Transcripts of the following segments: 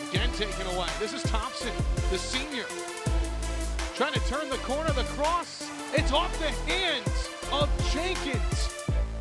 again taken away. This is Thompson, the senior, trying to turn the corner. The cross, it's off the hands of Jenkins.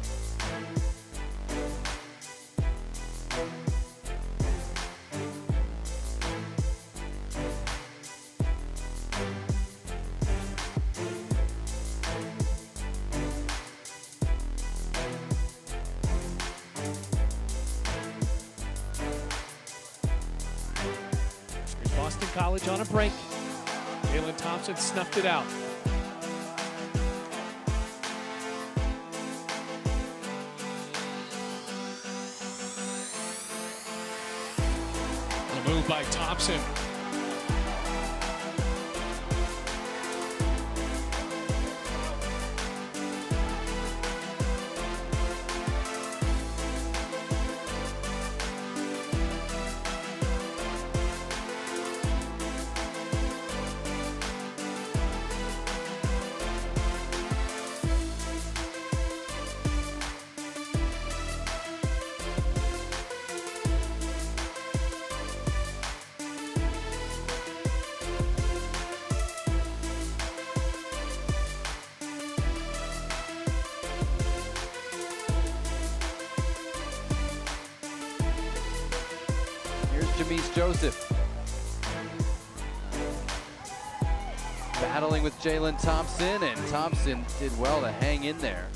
Boston College on a break. Jalen Thompson snuffed it out. The move by Thompson. Jamise Joseph battling with Jalen Thompson, and Thompson did well to hang in there.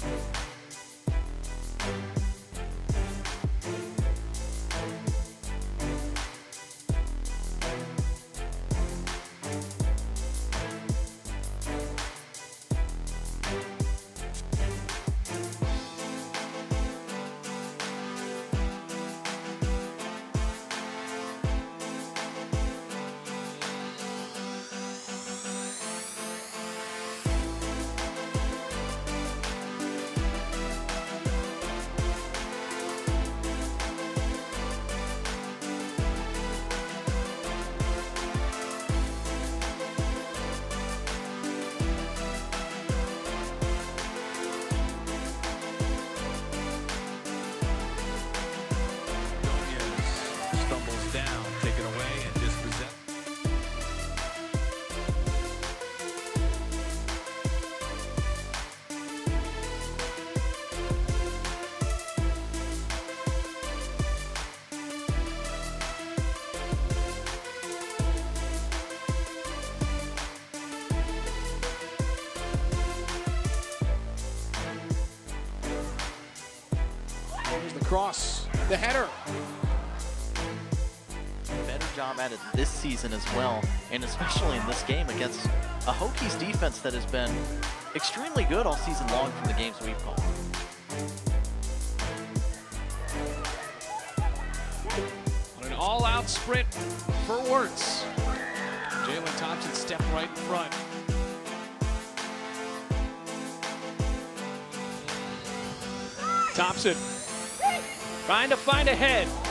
Here's the cross, the header. Better job at it this season as well, and especially in this game against a Hokies defense that has been extremely good all season long from the games we've called. On an all-out sprint for Wirtz. Jalen Thompson stepped right in front. Thompson trying to find a head.